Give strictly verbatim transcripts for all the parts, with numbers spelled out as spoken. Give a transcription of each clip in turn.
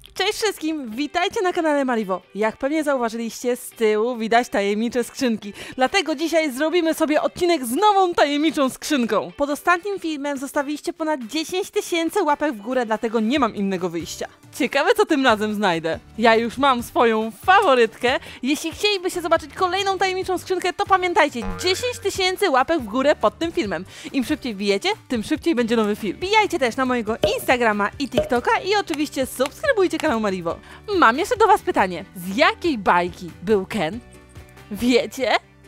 Cześć wszystkim, witajcie na kanale Marivo. Jak pewnie zauważyliście, z tyłu widać tajemnicze skrzynki. Dlatego dzisiaj zrobimy sobie odcinek z nową tajemniczą skrzynką. Pod ostatnim filmem zostawiliście ponad dziesięć tysięcy łapek w górę, dlatego nie mam innego wyjścia. Ciekawe, co tym razem znajdę. Ja już mam swoją faworytkę. Jeśli chcielibyście zobaczyć kolejną tajemniczą skrzynkę, to pamiętajcie, dziesięć tysięcy łapek w górę pod tym filmem. Im szybciej wbijecie, tym szybciej będzie nowy film. Wbijajcie też na mojego Instagrama i TikToka i oczywiście subskrybujcie kanał Marivo. Mam jeszcze do was pytanie. Z jakiej bajki był Ken? Wiecie?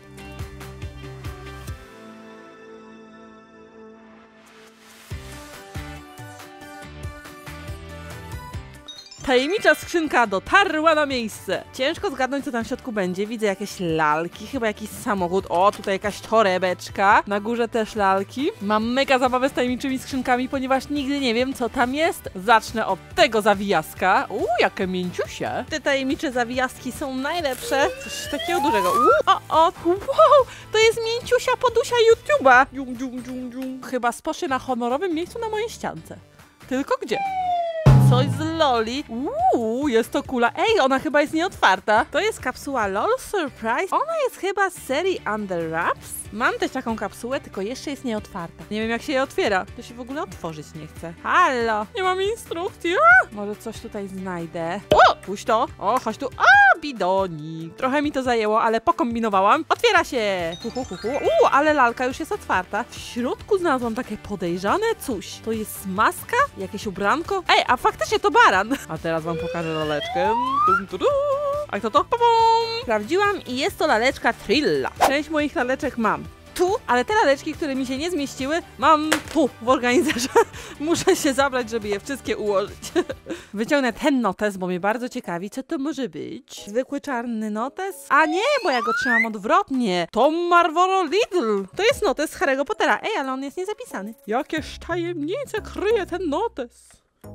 Tajemnicza skrzynka dotarła na miejsce. Ciężko zgadnąć, co tam w środku będzie. Widzę jakieś lalki, chyba jakiś samochód. O, tutaj jakaś torebeczka. Na górze też lalki. Mam mega zabawę z tajemniczymi skrzynkami, ponieważ nigdy nie wiem, co tam jest. Zacznę od tego zawijaska. Uuu, jakie mięciusie. Te tajemnicze zawijaski są najlepsze. Coś takiego dużego. Uuu, o, o, wow, to jest mięciusia podusia YouTube'a. Dżum, dżum, dżum, dżum. Chyba spocznie na honorowym miejscu na mojej ściance. Tylko gdzie? Coś z loli. Uuu, jest to kula. Ej, ona chyba jest nieotwarta. To jest kapsuła LOL Surprise. Ona jest chyba z serii Under Wraps. Mam też taką kapsułę, tylko jeszcze jest nieotwarta. Nie wiem, jak się je otwiera. To się w ogóle otworzyć nie chce. Halo, nie mam instrukcji. A! Może coś tutaj znajdę. O, puść to. O, chodź tu. O, bidonik. Trochę mi to zajęło, ale pokombinowałam. Otwiera się. Hu, hu, hu, hu. Uuu, ale lalka już jest otwarta. W środku znalazłam takie podejrzane coś. To jest maska? Jakieś ubranko? Ej, a faktycznie to baran. A teraz wam pokażę laleczkę. Tum, tum, tum. A kto to? Pum. Sprawdziłam i jest to laleczka Trilla. Część moich laleczek mam tu, ale te laleczki, które mi się nie zmieściły, mam tu, w organizerze. Muszę się zabrać, żeby je wszystkie ułożyć. Wyciągnę ten notes, bo mnie bardzo ciekawi, co to może być. Zwykły czarny notes? A nie, bo ja go trzymam odwrotnie. To Marlboro Lidl. To jest notes z Harry'ego Pottera. Ej, ale on jest niezapisany. Jakież tajemnice kryje ten notes.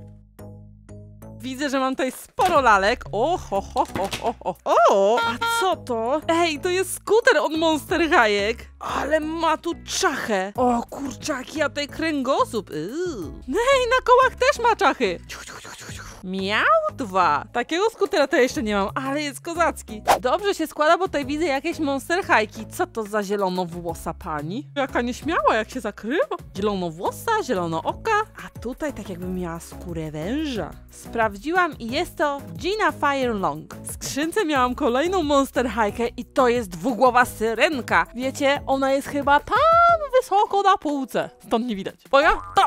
Widzę, że mam tutaj sporo lalek. O, ho, ho, ho, ho, ho. O, a co to? Ej, to jest skuter od Monster High'ek. Ale ma tu czachę. O, kurczaki, a tutaj kręgosłup. Yy. Ej, na kołach też ma czachy. Miał dwa. Takiego skutera to jeszcze nie mam, ale jest kozacki. Dobrze się składa, bo tutaj widzę jakieś Monster High'ki. Co to za zielonowłosa pani? Jaka nieśmiała, jak się zakrywa. Zielonowłosa, zielonooka, a tutaj tak jakby miała skórę węża. Sprawdziłam i jest to Gina Firelong. W skrzynce miałam kolejną Monster High'kę i to jest dwugłowa syrenka. Wiecie, ona jest chyba tam wysoko na półce. Stąd nie widać. Boja? Tam!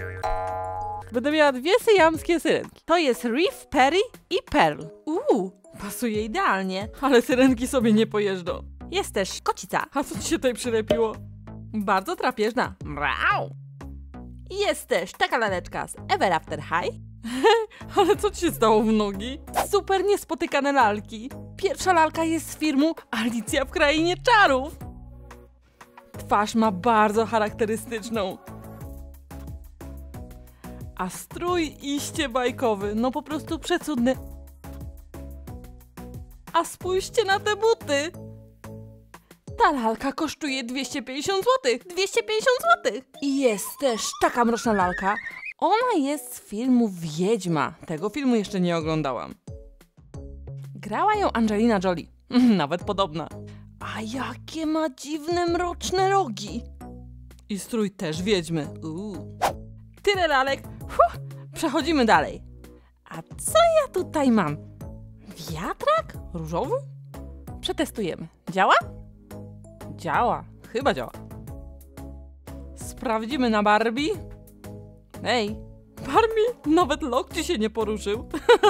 Będę miała dwie syjamskie syrenki. To jest Reef, Perry i Pearl. Uuu, pasuje idealnie. Ale syrenki sobie nie pojeżdżą. Jest też kocica. A co ci się tutaj przylepiło? Bardzo drapieżna. Mrau. I jest też taka laleczka z Ever After High. Ale co ci się stało w nogi? Super niespotykane lalki. Pierwsza lalka jest z filmu Alicja w Krainie Czarów. Twarz ma bardzo charakterystyczną. A strój iście bajkowy, no po prostu przecudny. A spójrzcie na te buty. Ta lalka kosztuje dwieście pięćdziesiąt złotych. dwieście pięćdziesiąt złotych. I jest też taka mroczna lalka. Ona jest z filmu Wiedźma. Tego filmu jeszcze nie oglądałam. Grała ją Angelina Jolie. Nawet podobna. A jakie ma dziwne mroczne rogi. I strój też Wiedźmy. Uuu. Tyle lalek. Huh, przechodzimy dalej. A co ja tutaj mam? Wiatrak? Różowy? Przetestujemy. Działa? Działa. Chyba działa. Sprawdzimy na Barbie. Ej, Barbie, nawet lokci się nie poruszył.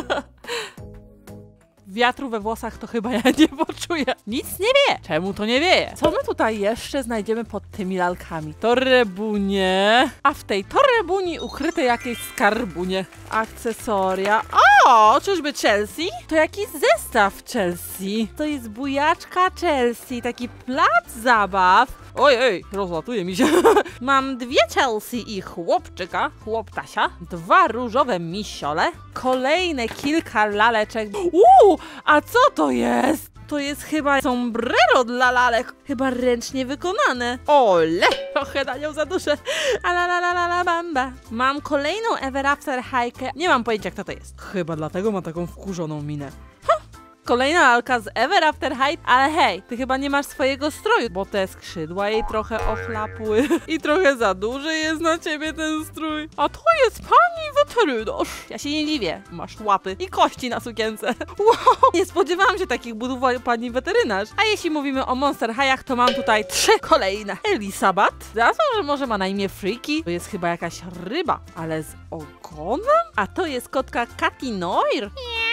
Wiatru we włosach to chyba ja nie poczuję. Nic nie wieje. Czemu to nie wieje? Co my tutaj jeszcze znajdziemy pod tymi lalkami? Torebunie. A w tej torebuni ukryte jakieś skarbunie. Akcesoria. O, czyżby Chelsea? To jakiś zestaw Chelsea. To jest bujaczka Chelsea. Taki plac zabaw. Oj, oj, rozlatuje mi się. Mam dwie Chelsea i chłopczyka, chłoptasia, dwa różowe misiole, kolejne kilka laleczek. Uuu, a co to jest? to jest chyba sombrero dla lalek. Chyba ręcznie wykonane. Ole! Trochę na nią za duszę. Ala la la la la bamba. Mam kolejną Ever After Hajkę. Nie mam pojęcia, kto to jest. Chyba dlatego ma taką wkurzoną minę. Kolejna lalka z Ever After High, ale hej, ty chyba nie masz swojego stroju, bo te skrzydła jej trochę ochlapły i trochę za duży jest na ciebie ten strój. A to jest pani weterynarz. Ja się nie dziwię, masz łapy i kości na sukience. Wow, nie spodziewałam się takich budów pani weterynarz. A jeśli mówimy o Monster High'ach, to mam tutaj trzy kolejne. Elisabeth, za to, że może ma na imię Freaky, to jest chyba jakaś ryba, ale z ogonem? A to jest kotka Katy Noir.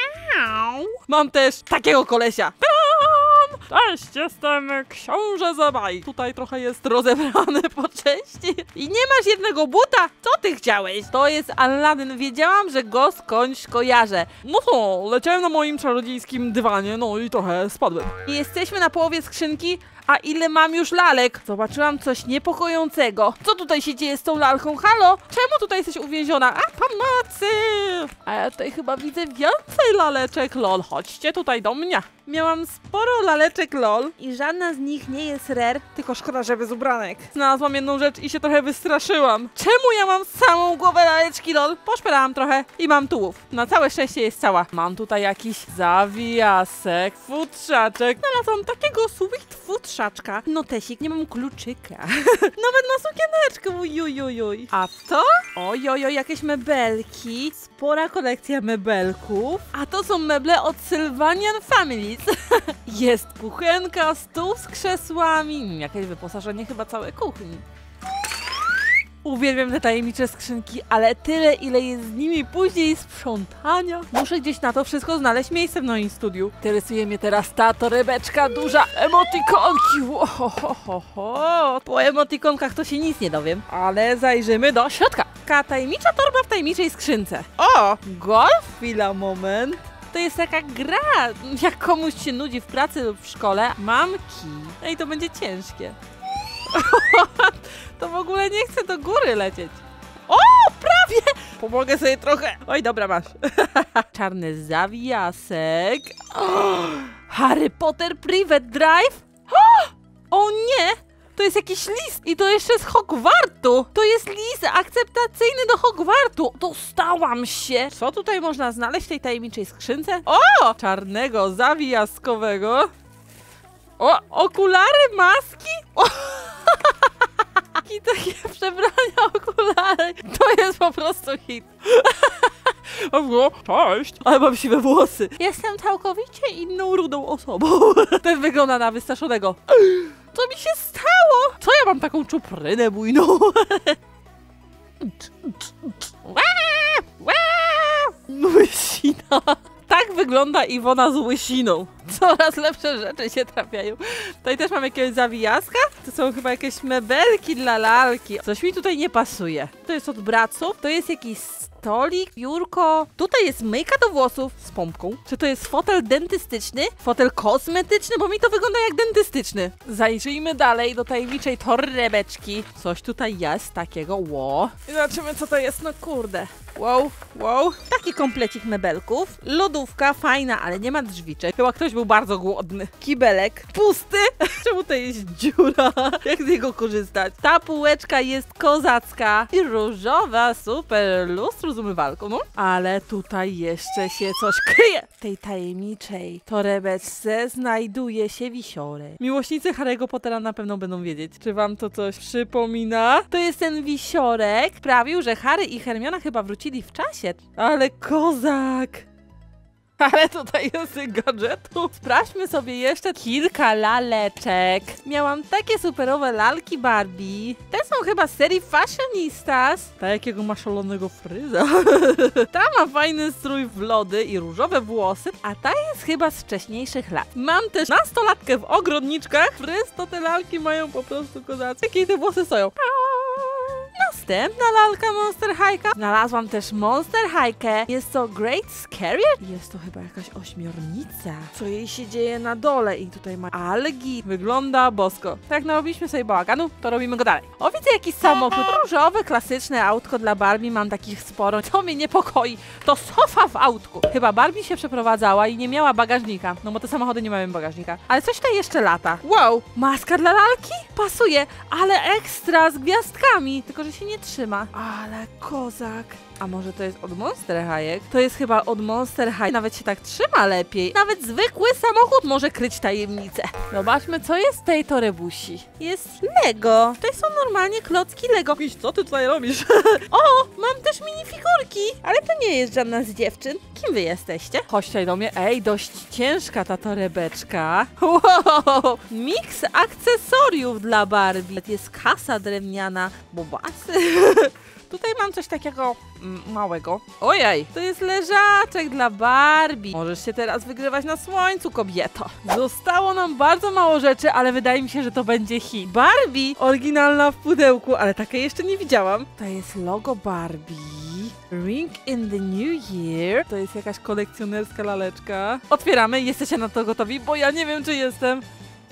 Mam też takiego kolesia. Cześć, jestem książę Zabaj. Tutaj trochę jest rozebrany po części. I nie masz jednego buta? Co ty chciałeś? To jest Aladdin. Wiedziałam, że go skądś kojarzę. No to, leciałem na moim czarodziejskim dywanie, no i trochę spadłem. Jesteśmy na połowie skrzynki. A ile mam już lalek? Zobaczyłam coś niepokojącego. Co tutaj się dzieje z tą lalką? Halo? Czemu tutaj jesteś uwięziona? A, pomocy! A ja tutaj chyba widzę więcej laleczek, lol. Chodźcie tutaj do mnie. Miałam sporo laleczek, lol. I żadna z nich nie jest rare, tylko szkoda, że bez ubranek. Znalazłam jedną rzecz i się trochę wystraszyłam. Czemu ja mam samą głowę laleczki, lol? Poszperałam trochę i mam tułów. Na całe szczęście jest cała. Mam tutaj jakiś zawijasek, futrzaczek. Znalazłam takiego sweet futrzaczka. Notesik, nie mam kluczyka. Nawet ma sukieneczkę, ujujujuj. A to? Ojojoj, jakieś mebelki. Spora kolekcja mebelków. A to są meble od Sylvanian Families. Jest kuchenka, stół z krzesłami. Jakieś wyposażenie chyba całej kuchni. Uwielbiam te tajemnicze skrzynki, ale tyle, ile jest z nimi później sprzątania. Muszę gdzieś na to wszystko znaleźć miejsce w moim studiu. Interesuje mnie teraz ta torebeczka duża, emotikonki. Ohohoho. Po emotikonkach to się nic nie dowiem, ale zajrzymy do środka. Taka tajemnicza torba w tajemniczej skrzynce. O, golf, chwila, moment. To jest taka gra, jak komuś się nudzi w pracy lub w szkole. Mam kij. Ej, to będzie ciężkie. To w ogóle nie chcę do góry lecieć. O, prawie! Pomogę sobie trochę. Oj, dobra, masz. Czarny zawiasek. O, Harry Potter Private Drive. O, o nie! To jest jakiś list i to jeszcze z Hogwartu. To jest list akceptacyjny do Hogwartu. Dostałam się. Co tutaj można znaleźć w tej tajemniczej skrzynce? O! Czarnego zawijaskowego. O! Okulary, maski? O! I takie przebrania, okulary. To jest po prostu hit. O, cześć. Ale mam siwe włosy. Jestem całkowicie inną, rudą osobą. Ten wygląda na wystraszonego. Co mi się stało? Co ja mam taką czuprynę bujną? Łysina. Tak wygląda Iwona z łysiną. Coraz lepsze rzeczy się trafiają. Tutaj też mam jakiegoś zawijaska. To są chyba jakieś mebelki dla lalki. Coś mi tutaj nie pasuje. To jest od braców. To jest jakiś stolik, biurko. Tutaj jest myjka do włosów z pompką. Czy to jest fotel dentystyczny? Fotel kosmetyczny? Bo mi to wygląda jak dentystyczny. Zajrzyjmy dalej do tajemniczej torebeczki. Coś tutaj jest takiego. Ło. I zobaczymy, co to jest. No kurde. Wow, wow. Taki komplecik mebelków. Lodówka fajna, ale nie ma drzwiczek. Chyba ktoś był bardzo głodny. Kibelek pusty. Czemu to jest dziura? Jak z niego korzystać? Ta półeczka jest kozacka i różowa, super lustro z umywalką, no. Ale tutaj jeszcze się coś kryje. W tej tajemniczej torebeczce znajduje się wisiorek. Miłośnicy Harry'ego Pottera na pewno będą wiedzieć, czy wam to coś przypomina. To jest ten wisiorek. Sprawił, że Harry i Hermiona chyba wrócili w czasie. Ale kozak! Ale tutaj jest gadżetu. Sprawdźmy sobie jeszcze kilka laleczek. Miałam takie superowe lalki Barbie. Te są chyba z serii Fashionistas. Ta jakiego ma szalonego fryza. Ta ma fajny strój w lody i różowe włosy, a ta jest chyba z wcześniejszych lat. Mam też nastolatkę w ogrodniczkach. Fryz to te lalki mają po prostu kozackie. Jakie te włosy stoją. następna lalka Monster High'ka. Znalazłam też Monster High'kę. Jest to Great Scarier. Jest to chyba jakaś ośmiornica. Co jej się dzieje na dole? I tutaj ma algi. Wygląda bosko. Tak jak narobiliśmy sobie bałaganu, to robimy go dalej. O, widzę jakiś samochód. Różowe, klasyczne autko dla Barbie. Mam takich sporo. Co mnie niepokoi, to sofa w autku. Chyba Barbie się przeprowadzała i nie miała bagażnika. No bo te samochody nie mają bagażnika. Ale coś tutaj jeszcze lata. Wow, maska dla lalki? Pasuje, ale ekstra z gwiazdkami. Tylko, że się nie trzyma. Ale kozak. A może to jest od Monster High'ek? To jest chyba od Monster High. Nawet się tak trzyma lepiej. Nawet zwykły samochód może kryć tajemnicę. Zobaczmy, co jest w tej torebusi. Jest Lego. Tutaj są normalnie klocki Lego. Pisz, co ty tutaj robisz? O, mam też minifigurki. Ale to nie jest żadna z dziewczyn. Kim wy jesteście? Chodź tutaj do mnie. Ej, dość ciężka ta torebeczka. Wow, miks akcesoriów dla Barbie. Jest kasa drewniana. Bobasy. Tutaj mam coś takiego mm, małego. Ojej, to jest leżaczek dla Barbie. Możesz się teraz wygrywać na słońcu, kobieto. Zostało nam bardzo mało rzeczy, ale wydaje mi się, że to będzie hit. Barbie, oryginalna w pudełku, ale takiej jeszcze nie widziałam. To jest logo Barbie. Ring in the New Year. To jest jakaś kolekcjonerska laleczka. Otwieramy, jesteście na to gotowi? Bo ja nie wiem, czy jestem.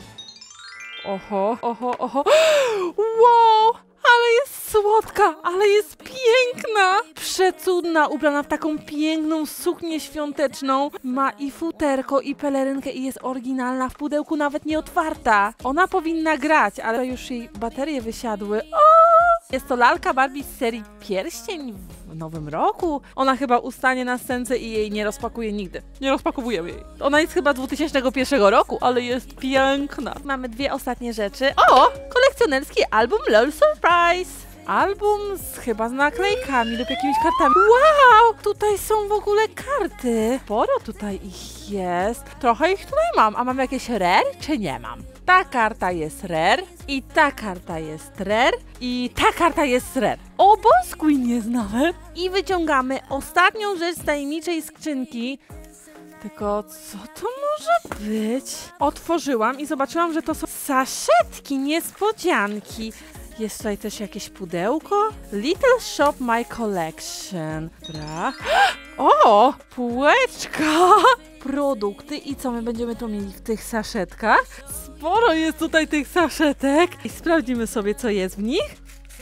Oho, oho, oho. Wow! Ale jest słodka, ale jest piękna. Przecudna, ubrana w taką piękną suknię świąteczną. Ma i futerko, i pelerynkę i jest oryginalna w pudełku, nawet nie otwarta. Ona powinna grać, ale już jej baterie wysiadły. O! Jest to lalka Barbie z serii Pierścień w nowym roku. Ona chyba ustanie na scence i jej nie rozpakuje nigdy. Nie rozpakowujemy jej. Ona jest chyba dwutysięcznego pierwszego roku, ale jest piękna. Mamy dwie ostatnie rzeczy. O! Kolekcjonerski album LOL Surprise. Album z, chyba z naklejkami lub jakimiś kartami. Wow! Tutaj są w ogóle karty. Sporo tutaj ich jest. Trochę ich tutaj mam. A mam jakieś rare, czy nie mam? Ta karta jest rare. I ta karta jest rare. I ta karta jest rare. O, Boss Queen jest nawet. I wyciągamy ostatnią rzecz z tajemniczej skrzynki. Tylko co to może być? Otworzyłam i zobaczyłam, że to są saszetki, niespodzianki. Jest tutaj też jakieś pudełko. Little Shop My Collection. Dobra. O, półeczka. Produkty. I co my będziemy tu mieli w tych saszetkach? Sporo jest tutaj tych saszetek. I sprawdzimy sobie, co jest w nich.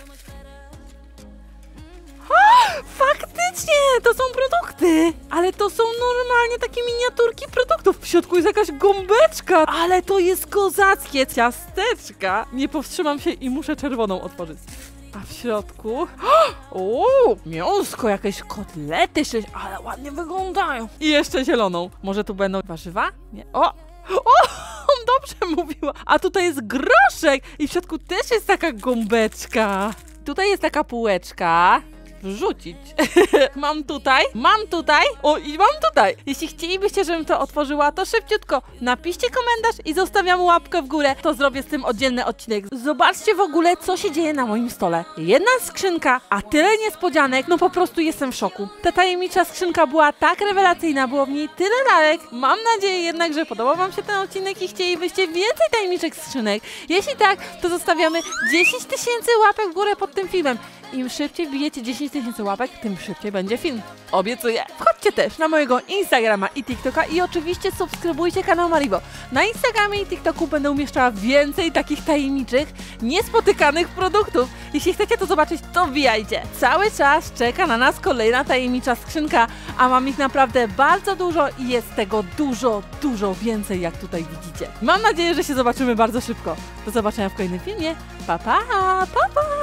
Faktycznie, to są produkty, ale to są normalnie takie miniaturki produktów. W środku jest jakaś gąbeczka, ale to jest kozackie. Ciasteczka. Nie powstrzymam się i muszę czerwoną otworzyć. A w środku... O, mięsko, jakieś kotlety, ale ładnie wyglądają. I jeszcze zieloną. Może tu będą warzywa? Nie. O! O! Dobrze mówiła. A tutaj jest groszek i w środku też jest taka gąbeczka. Tutaj jest taka półeczka. Wrzucić. Mam tutaj, mam tutaj, o i mam tutaj. Jeśli chcielibyście, żebym to otworzyła, to szybciutko napiszcie komentarz i zostawiam łapkę w górę. To zrobię z tym oddzielny odcinek. Zobaczcie w ogóle, co się dzieje na moim stole. Jedna skrzynka, a tyle niespodzianek, no po prostu jestem w szoku. Ta tajemnicza skrzynka była tak rewelacyjna, było w niej tyle lalek. Mam nadzieję jednak, że podobał wam się ten odcinek i chcielibyście więcej tajemniczych skrzynek. Jeśli tak, to zostawiamy dziesięć tysięcy łapek w górę pod tym filmem. Im szybciej wbijecie dziesięć tysięcy łapek, tym szybciej będzie film. Obiecuję. Wchodźcie też na mojego Instagrama i TikToka i oczywiście subskrybujcie kanał Maribo. Na Instagramie i TikToku będę umieszczała więcej takich tajemniczych, niespotykanych produktów. Jeśli chcecie to zobaczyć, to wbijajcie. Cały czas czeka na nas kolejna tajemnicza skrzynka, a mam ich naprawdę bardzo dużo i jest tego dużo, dużo więcej, jak tutaj widzicie. Mam nadzieję, że się zobaczymy bardzo szybko. Do zobaczenia w kolejnym filmie. Pa, pa, pa, pa!